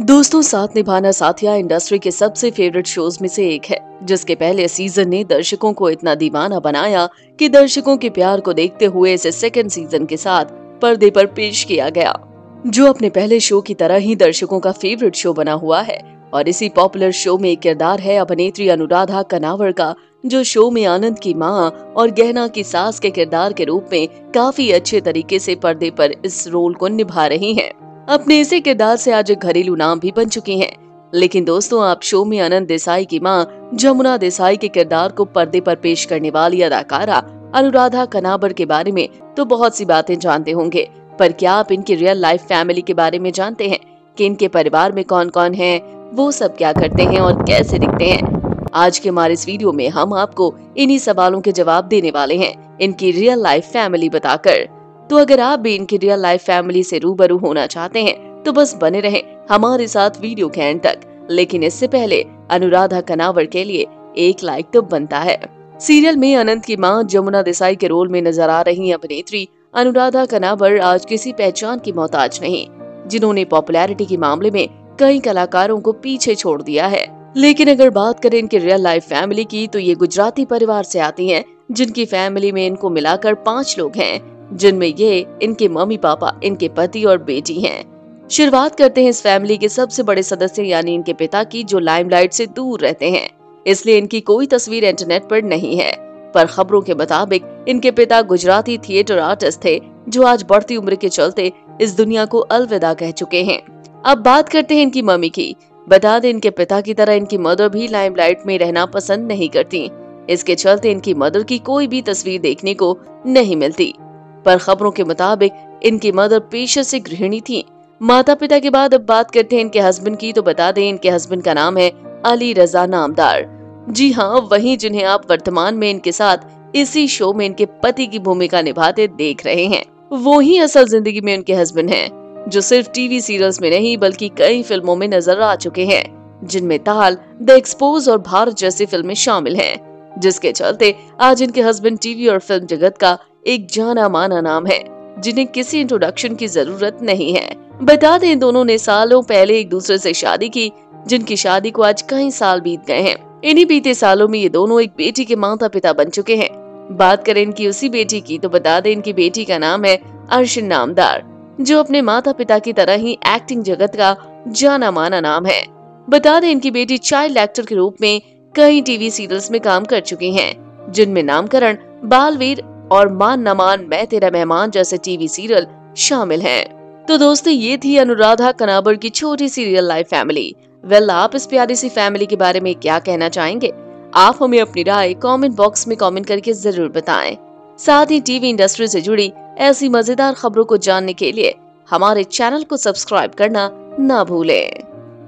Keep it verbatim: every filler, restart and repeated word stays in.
दोस्तों, साथ निभाना साथिया इंडस्ट्री के सबसे फेवरेट शोज में से एक है, जिसके पहले सीजन ने दर्शकों को इतना दीवाना बनाया कि दर्शकों के प्यार को देखते हुए इसे सेकंड सीजन के साथ पर्दे पर पेश किया गया, जो अपने पहले शो की तरह ही दर्शकों का फेवरेट शो बना हुआ है। और इसी पॉपुलर शो में एक किरदार है अभिनेत्री अनुराधा कनावर का, जो शो में आनंद की माँ और गहना की सास के किरदार के रूप में काफी अच्छे तरीके से पर्दे पर इस रोल को निभा रही हैं। अपने इसी किरदार से आज एक घरेलू नाम भी बन चुकी हैं। लेकिन दोस्तों, आप शो में आनंद देसाई की मां जमुना देसाई के किरदार को पर्दे पर पेश करने वाली अदाकारा अनुराधा कनाबर के बारे में तो बहुत सी बातें जानते होंगे, पर क्या आप इनकी रियल लाइफ फैमिली के बारे में जानते हैं कि इनके परिवार में कौन कौन है, वो सब क्या करते हैं और कैसे दिखते हैं? आज के हमारे इस वीडियो में हम आपको इन्हीं सवालों के जवाब देने वाले हैं, इनकी रियल लाइफ फैमिली बताकर। तो अगर आप भी इनकी रियल लाइफ फैमिली से रूबरू होना चाहते हैं तो बस बने रहें हमारे साथ वीडियो के एंड तक। लेकिन इससे पहले अनुराधा कनावर के लिए एक लाइक तो बनता है। सीरियल में अनंत की मां जमुना देसाई के रोल में नजर आ रही अभिनेत्री अनुराधा कनावर आज किसी पहचान की मोहताज नहीं, जिन्होंने पॉपुलैरिटी के मामले में कई कलाकारों को पीछे छोड़ दिया है। लेकिन अगर बात करें इनकी रियल लाइफ फैमिली की, तो ये गुजराती परिवार से आती हैं, जिनकी फैमिली में इनको मिलाकर पांच लोग हैं, जिनमें ये इनके मम्मी पापा, इनके पति और बेटी हैं। शुरुआत करते हैं इस फैमिली के सबसे बड़े सदस्य यानी इनके पिता की, जो लाइमलाइट से दूर रहते हैं, इसलिए इनकी कोई तस्वीर इंटरनेट पर नहीं है। पर खबरों के मुताबिक इनके पिता गुजराती थिएटर आर्टिस्ट थे, जो आज बढ़ती उम्र के चलते इस दुनिया को अलविदा कह चुके हैं। अब बात करते हैं इनकी मम्मी की। बता दें, इनके पिता की तरह इनकी मदर भी लाइमलाइट में रहना पसंद नहीं करती, इसके चलते इनकी मदर की कोई भी तस्वीर देखने को नहीं मिलती। पर खबरों के मुताबिक इनकी मदर पेशे से गृहिणी थी। माता पिता के बाद अब बात करते हैं इनके हस्बैंड की। तो बता दें, इनके हस्बैंड का नाम है अली रजा नामदार। जी हाँ, वही जिन्हें आप वर्तमान में इनके साथ इसी शो में इनके पति की भूमिका निभाते देख रहे हैं, वो ही असल जिंदगी में उनके हस्बैंड हैं, जो सिर्फ टीवी सीरियल्स में नहीं बल्कि कई फिल्मों में नजर आ चुके हैं, जिनमें ताल, द एक्सपोज और भारत जैसी फिल्में शामिल हैं, जिसके चलते आज इनके हस्बैंड टीवी और फिल्म जगत का एक जाना माना नाम है, जिन्हें किसी इंट्रोडक्शन की जरूरत नहीं है। बता दें, दोनों ने सालों पहले एक दूसरे से शादी की, जिनकी शादी को आज कई साल बीत गए हैं। इन्हीं बीते सालों में ये दोनों एक बेटी के माता पिता बन चुके हैं। बात करें इनकी उसी बेटी की, तो बता दें, इनकी बेटी का नाम है अर्शिन नामदार, जो अपने माता पिता की तरह ही एक्टिंग जगत का जाना माना नाम है। बता दें, इनकी बेटी चाइल्ड एक्टर के रूप में कई टीवी सीरियल्स में काम कर चुकी हैं, जिनमें नामकरण, बालवीर और मान न मान, मैं तेरा मेहमान जैसे टीवी सीरियल शामिल हैं। तो दोस्तों, ये थी अनुराधा कनाबर की छोटी सी रियल लाइफ फैमिली। वेल, आप इस प्यारी सी फैमिली के बारे में क्या कहना चाहेंगे? आप हमें अपनी राय कमेंट बॉक्स में कमेंट करके जरूर बताएं। साथ ही टीवी इंडस्ट्री से जुड़ी ऐसी मजेदार खबरों को जानने के लिए हमारे चैनल को सब्सक्राइब करना ना भूलें।